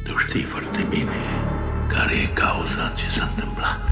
Tu știi foarte bine care e cauza ce s-a întâmplat.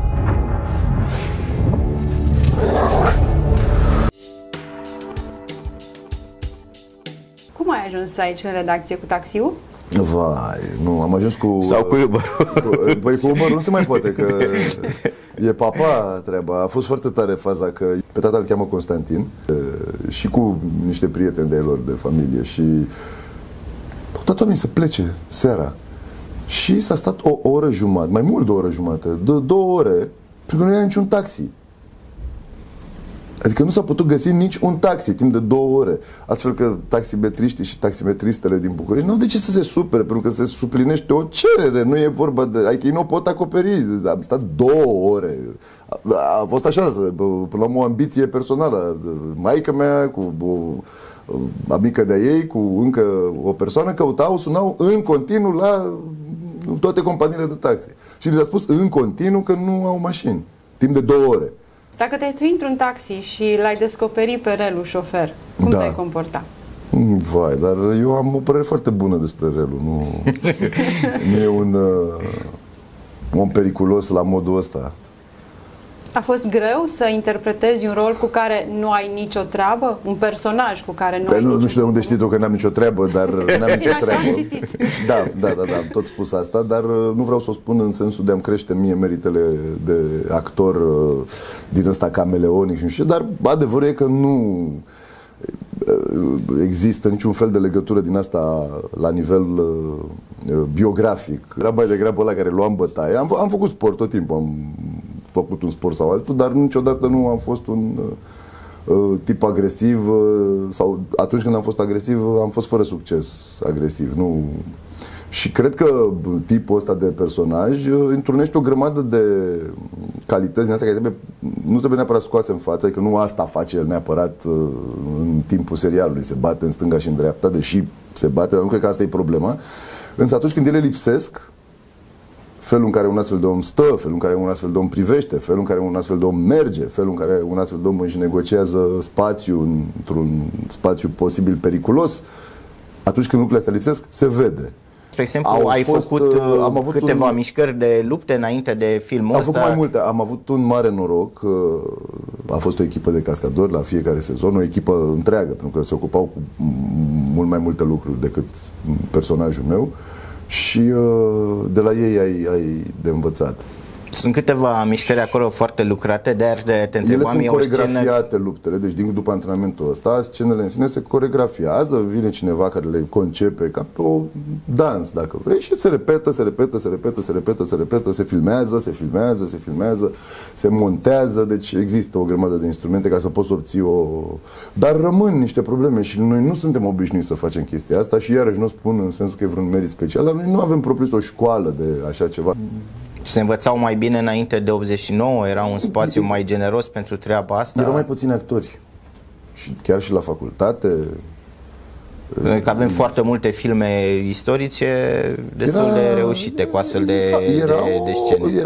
Cum ai ajuns aici în redacție, cu taxiul? Vai, nu, am ajuns cu... Sau cu Uber-ul. Păi cu Uber nu se mai poate, că e papa treaba. A fost foarte tare faza că pe tata îl cheamă Constantin și cu niște prieteni de lor, de familie, și au dat oamenii să plece seara. Și s-a stat o oră jumătate, mai mult de o oră jumătate, de 2 ore, pentru că nu era niciun taxi. Adică nu s-a putut găsi nici un taxi timp de 2 ore. Astfel că taximetriștii și taximetristele din București nu au de ce să se supere, pentru că se suplinește o cerere. Nu e vorba de... Adică ei nu o pot acoperi. Am stat 2 ore. A fost așa, până la urmă, o ambiție personală. Maica mea cu o amică de-a ei, cu încă o persoană, sunau în continuu la toate companiile de taxi. Și li s-a spus în continuu că nu au mașini. Timp de 2 ore. Dacă te într-un taxi și l-ai descoperit pe relul șofer, cum te-ai comporta? Vai, dar eu am o părere foarte bună despre relul. Nu e un om periculos la modul ăsta. A fost greu să interpretezi un rol cu care nu ai nicio treabă? Un personaj cu care nu ai nicio... Nu știu de unde știi tu că n-am nicio treabă, dar n-am nicio treabă. Da, am tot spus asta, dar nu vreau să o spun în sensul de a-mi crește mie meritele de actor din ăsta cameleonic și nu știu, dar adevărul e că nu există niciun fel de legătură din asta la nivel biografic. Era mai degrabă ăla care luam bătaie. Am făcut sport tot timpul, am făcut un sport sau altul, dar niciodată nu am fost un tip agresiv, sau atunci când am fost agresiv, am fost fără succes agresiv. Nu. Și cred că tipul ăsta de personaj întrunește o grămadă de calități din astea care nu trebuie neapărat scoase în față, că nu asta face el neapărat în timpul serialului, se bate în stânga și în dreapta, deși se bate, dar nu cred că asta e problema. Însă atunci când ele lipsesc, felul în care un astfel de om stă, felul în care un astfel de om privește, felul în care un astfel de om merge, felul în care un astfel de om își negociază spațiu într-un spațiu posibil periculos, atunci când lucrurile astea lipsesc, se vede. Spre exemplu, am avut câteva mișcări de lupte înainte de filmul ăsta. Am făcut mai multe. Am avut un mare noroc. A fost o echipă de cascadori la fiecare sezon, o echipă întreagă, pentru că se ocupau cu mult mai multe lucruri decât personajul meu. Și de la ei ai de învățat. Sunt câteva mișcări acolo foarte lucrate, de te întrebam. Ele sunt coregrafiate luptele, deci după antrenamentul ăsta, scenele în sine se coregrafiază, vine cineva care le concepe ca pe o dans, dacă vrei, și se repetă, se filmează, se montează, deci există o grămadă de instrumente ca să poți obții Dar rămân niște probleme și noi nu suntem obișnuiți să facem chestia asta și iarăși nu o spun în sensul că e vreun merit special, dar noi nu avem propriu o școală de așa ceva. Se învățau mai bine înainte de 89? Era un spațiu mai generos pentru treaba asta? Erau mai puțini actori. Și chiar și la facultate. Că avem foarte multe filme istorice destul de reușite cu astfel de scene.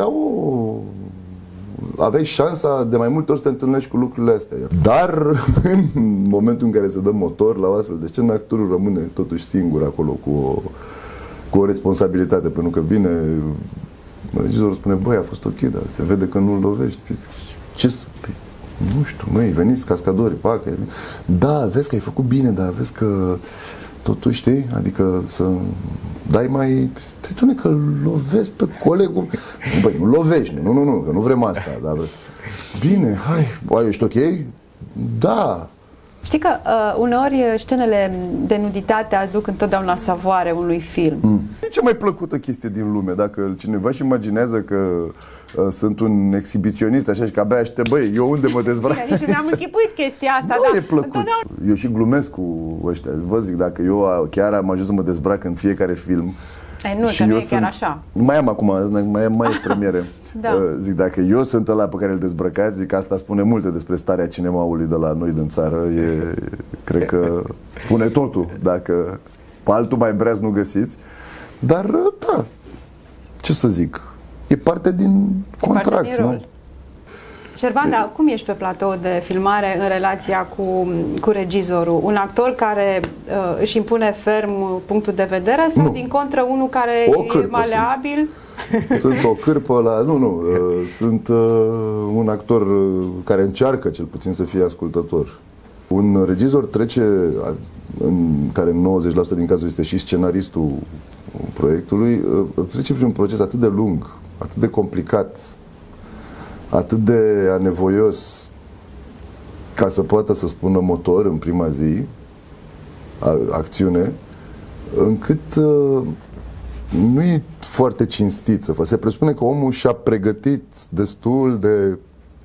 Aveai șansa de mai multe ori să te întâlnești cu lucrurile astea. Dar în momentul în care se dă motor la o astfel de scenă, actorul rămâne totuși singur acolo cu o responsabilitate, pentru că vine regizorul, spune, băi, a fost ok, dar se vede că nu-l lovești. Ce să... Nu știu, măi, veniți cascadori, pacă. Da, vezi că ai făcut bine, dar vezi că totuși, știi, adică să dai mai... Stai, că lovezi pe colegul. Băi, nu lovești, nu, că nu vrem asta, dar... Bine, hai, ești ok? Da. Știi că uneori scenele de nuditate aduc întotdeauna savoare unui film. E cea mai plăcută chestie din lume. Dacă cineva își imaginează că sunt un exhibiționist așa și că abia aștept, băi, eu unde mă dezbrac? Nici nu mi-am închipuit chestia asta. Nu, e plăcut. Eu și glumesc cu ăștia. Vă zic, dacă eu chiar am ajuns să mă dezbrac în fiecare film. Nu, că nu e chiar așa. Mai am acum, mai e premiere. Da. Zic, dacă eu sunt ăla pe care îl dezbrăcați, zic, asta spune multe despre starea cinemaului de la noi din țară. Cred că spune totul, dacă pe altul mai breaz nu găsiți. Dar, da, ce să zic, e parte din contract, nu? Șerban, dar cum ești pe platou de filmare în relația cu regizorul? Un actor care își impune ferm punctul de vedere sau din contră unul care e maleabil? Sunt o cârpă la... Nu, sunt un actor care încearcă cel puțin să fie ascultător. Un regizor trece, care în 90% din cazuri este și scenaristul proiectului, trece prin un proces atât de lung, atât de complicat, atât de anevoios ca să poată să spună motor în prima zi, acțiune, încât nu e foarte cinstit să facă. Se presupune că omul și-a pregătit destul de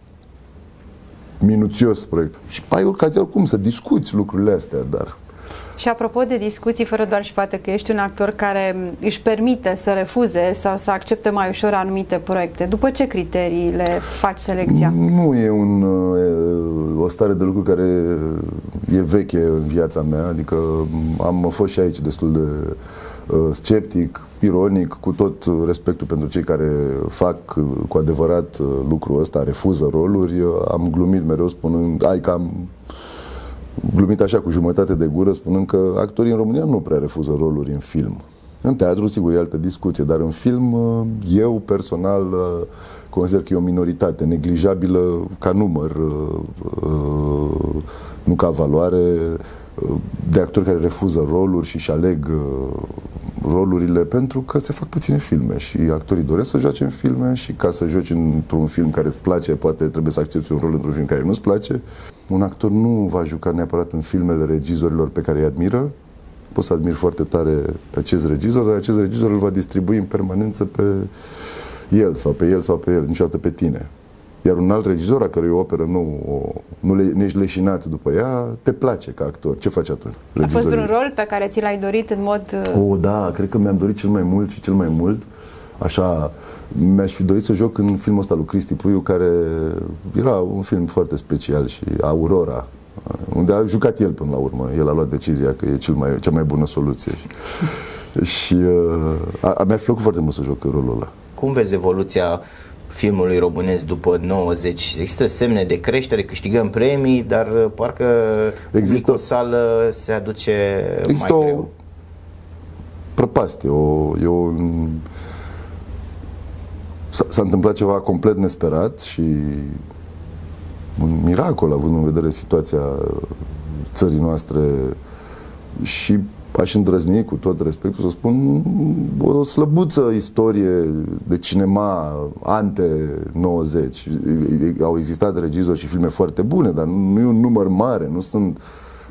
minuțios proiectul. Și ai ocazia oricum să discuți lucrurile astea, dar... Și apropo de discuții, fără doar și poate că ești un actor care își permite să refuze sau să accepte mai ușor anumite proiecte. După ce criterii le faci selecția? Nu e o stare de lucru care e veche în viața mea, adică am fost și aici destul de sceptic, ironic, cu tot respectul pentru cei care fac cu adevărat lucrul ăsta, refuză roluri. Am glumit mereu spunând, am glumit așa cu jumătate de gură, spunând că actorii în România nu prea refuză roluri în film. În teatru, sigur, e altă discuție, dar în film, eu personal consider că e o minoritate neglijabilă ca număr, nu ca valoare, de actori care refuză roluri și își aleg rolurile pentru că se fac puține filme și actorii doresc să joace în filme și ca să joci într-un film care îți place, poate trebuie să accepti un rol într-un film care nu-ți place. Un actor nu va juca neapărat în filmele regizorilor pe care îi admiră. Poți să admiri foarte tare pe acest regizor, dar acest regizor îl va distribui în permanență pe el sau pe el sau pe el, niciodată pe tine. Iar un alt regizor, a cărui operă nu ești leșinat după ea, te place ca actor. Ce faci atunci? A fost vreun rol pe care ți l-ai dorit în mod... Da, cred că mi-am dorit cel mai mult și cel mai mult. Așa, mi-aș fi dorit să joc în filmul ăsta lui Cristi Puiu, care era un film foarte special, și Aurora, unde a jucat el până la urmă. El a luat decizia că e cea mai bună soluție. Și mi-a fi plăcut foarte mult să joc în rolul ăla. Cum vezi evoluția filmului românesc după 90? Există semne de creștere, câștigăm premii, dar parcă în sală se aduce mai greu. Există o prăpastie, s-a întâmplat ceva complet nesperat și un miracol, având în vedere situația țării noastre, și aș îndrăzni cu tot respectul să spun o slăbuță istorie de cinema ante 90. Au existat regizori și filme foarte bune, dar nu e un număr mare, nu sunt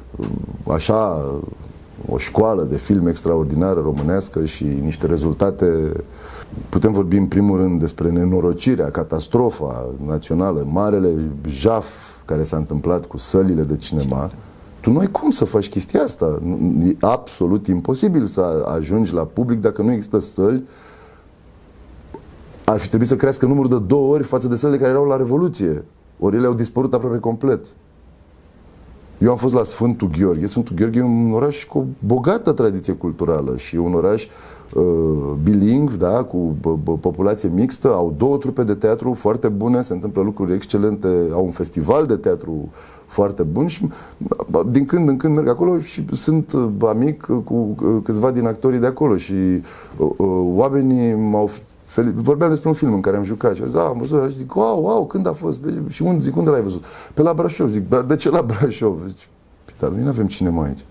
așa o școală de film extraordinară românească și niște rezultate. Putem vorbi în primul rând despre nenorocirea, catastrofa națională, marele jaf care s-a întâmplat cu sălile de cinema. Tu nu ai cum să faci chestia asta. E absolut imposibil să ajungi la public dacă nu există săli. Ar fi trebuit să crească numărul de 2 ori față de sălile care erau la Revoluție. Ori ele au dispărut aproape complet. Eu am fost la Sfântul Gheorghe. Sfântul Gheorghe e un oraș cu o bogată tradiție culturală și un oraș bilingv, da, cu populație mixtă. Au 2 trupe de teatru foarte bune, se întâmplă lucruri excelente, au un festival de teatru foarte bun și din când în când merg acolo și sunt amic cu câțiva din actorii de acolo și oamenii m-au... Vorbeam despre un film în care am jucat și am văzut, și zic, wow, când a fost? Și unde l-ai văzut? Pe la Brașov. Zic, de ce la Brașov? Zic, dar noi nu avem cinema aici.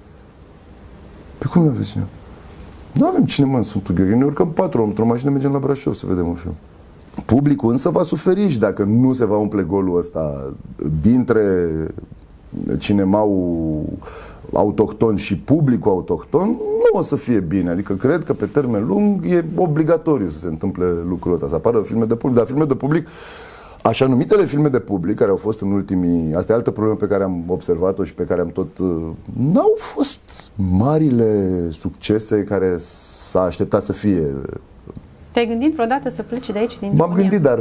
Pe cum nu aveți cinema? Nu avem cinema în Sfântul Gheorghe, ne urcăm 4 ori într-o mașină, mergem la Brașov să vedem un film. Publicul însă va suferi și dacă nu se va umple golul ăsta dintre cinemaul autohton și publicul autohton, nu o să fie bine. Adică cred că pe termen lung e obligatoriu să se întâmple lucrul ăsta, să apară filme de public. Dar filme de public, așa numitele filme de public, care au fost în ultimii... Asta e altă problemă pe care am observat-o și pe care am tot... N-au fost marile succese care s-a așteptat să fie. Te-ai gândit vreodată să pleci de aici, din M-am gândit, dar...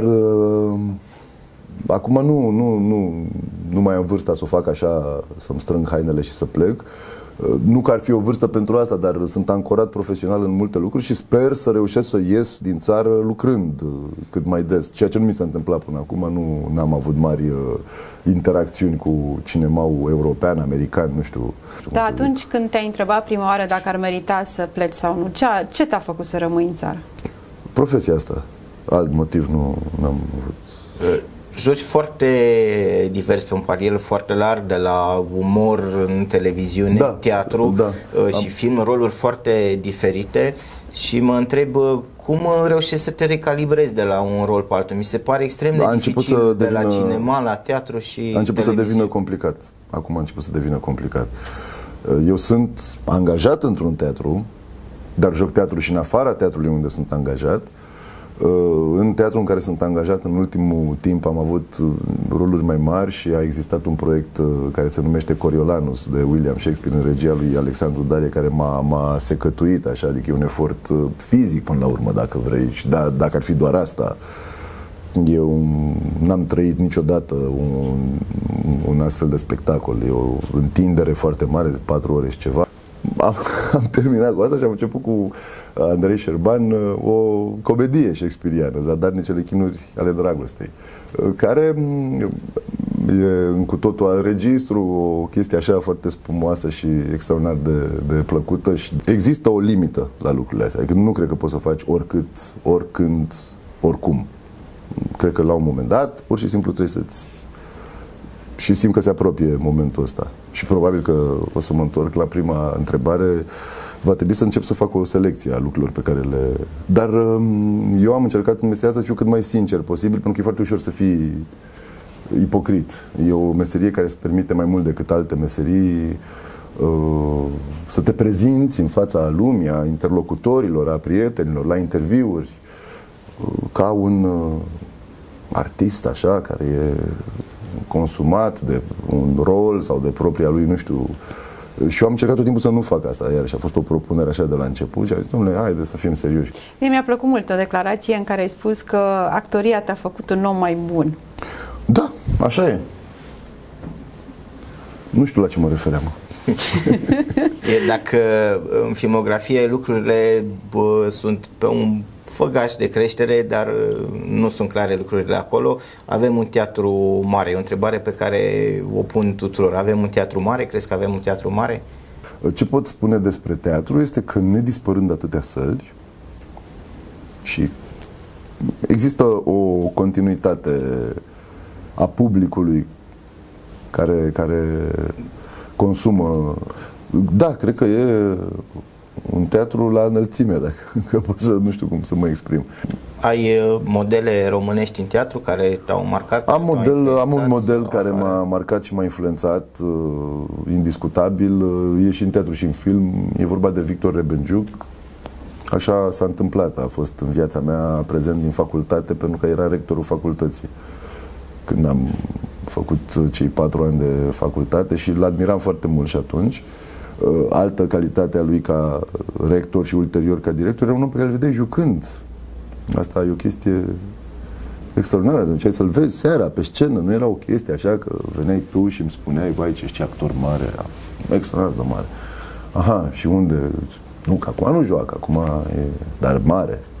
Acum nu mai am vârsta să o fac așa, să-mi strâng hainele și să plec. Nu că ar fi o vârstă pentru asta, dar sunt ancorat profesional în multe lucruri și sper să reușesc să ies din țară lucrând cât mai des. Ceea ce nu mi s-a întâmplat până acum, nu am avut mari interacțiuni cu cinemaul european, american, nu știu. Dar atunci când te-ai întrebat prima oară dacă ar merita să pleci sau nu, ce te-a făcut să rămâi în țară? Profesia asta. Alt motiv nu am avut. Joci foarte divers, pe un palier foarte larg, de la umor în televiziune, teatru și film, roluri foarte diferite, și mă întreb cum reușești să te recalibrezi de la un rol pe altul. Mi se pare extrem de dificil de la cinema la teatru și a început să devină complicat. Acum a început să devină complicat. Eu sunt angajat într-un teatru, dar joc teatru și în afara teatrului unde sunt angajat. În teatrul în care sunt angajat în ultimul timp am avut roluri mai mari și a existat un proiect care se numește Coriolanus, de William Shakespeare, în regia lui Alexandru Darie, care m-a secătuit așa, adică e un efort fizic până la urmă, dacă vrei, și dacă ar fi doar asta. Eu n-am trăit niciodată un astfel de spectacol. E o întindere foarte mare, de 4 ore și ceva. Am terminat cu asta și am început cu Andrei Șerban o comedie shakespeariană, Zadarnicele chinuri ale dragostei, care e cu totul alt registru, o chestie așa foarte spumoasă și extraordinar de plăcută, și există o limită la lucrurile astea, adică nu cred că poți să faci oricât, oricând, oricum. Cred că la un moment dat, pur și simplu trebuie să-ți... Și simt că se apropie momentul ăsta. Și probabil că o să mă întorc la prima întrebare. Va trebui să încep să fac o selecție a lucrurilor pe care le... Dar eu am încercat în meseria asta să fiu cât mai sincer posibil, pentru că e foarte ușor să fii ipocrit. E o meserie care îți permite mai mult decât alte meserii să te prezinți în fața lumii, a interlocutorilor, a prietenilor, la interviuri, ca un artist așa, care e consumat de un rol sau de propria lui, nu știu. Și eu am încercat tot timpul să nu fac asta, iarăși a fost o propunere așa de la început și am zis, dom'le, haide să fim serioși. Mie mi-a plăcut mult o declarație în care ai spus că actoria te-a făcut un om mai bun. Da, așa e. Nu știu la ce mă refeream. Dacă în filmografie lucrurile sunt pe un făgaș de creștere, dar nu sunt clare lucrurile acolo. Avem un teatru mare. E o întrebare pe care o pun tuturor. Avem un teatru mare? Crezi că avem un teatru mare? Ce pot spune despre teatru este că, nedispărând atâtea săli, și există o continuitate a publicului care consumă. Da, cred că e un teatru la înălțime, dacă pot să, nu știu cum să mă exprim. Ai modele românești în teatru care te-au marcat? Am un model care m-a marcat și m-a influențat, indiscutabil. E și în teatru și în film. E vorba de Victor Rebenjuc. Așa s-a întâmplat. A fost în viața mea prezent din facultate, pentru că era rectorul facultății când am făcut cei 4 ani de facultate și l-admiram foarte mult și atunci. Altă calitate a lui ca rector și ulterior ca director era un om pe care îl vedeai jucând. Asta e o chestie extraordinară. Deci ai să-l vezi seara pe scenă, nu era o chestie așa că veneai tu și îmi spuneai, vai, ce actor mare era. Extraordinar de mare. Aha, și unde? Nu, că acum nu joacă, acum e, dar mare.